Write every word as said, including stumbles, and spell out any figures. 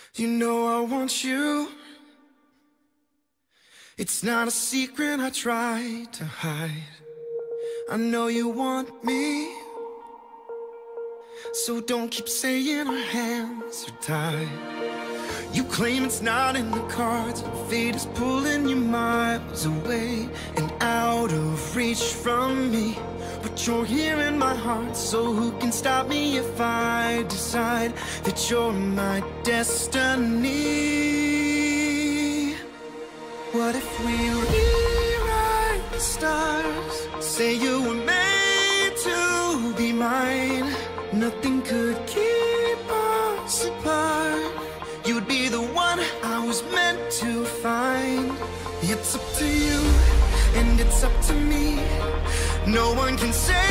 You know I want you. It's not a secret I try to hide. I know you want me, so don't keep saying our hands are tied. You claim it's not in the cards, fate is pulling you miles away and out of reach from me. But you're here in my heart, so who can stop me if I decide that you're my destiny? What if we rewrite the stars? Say you were made to be mine. Nothing could keep us apart. You'd be the one I was meant to find. It's up to you, and it's up to me. No one can say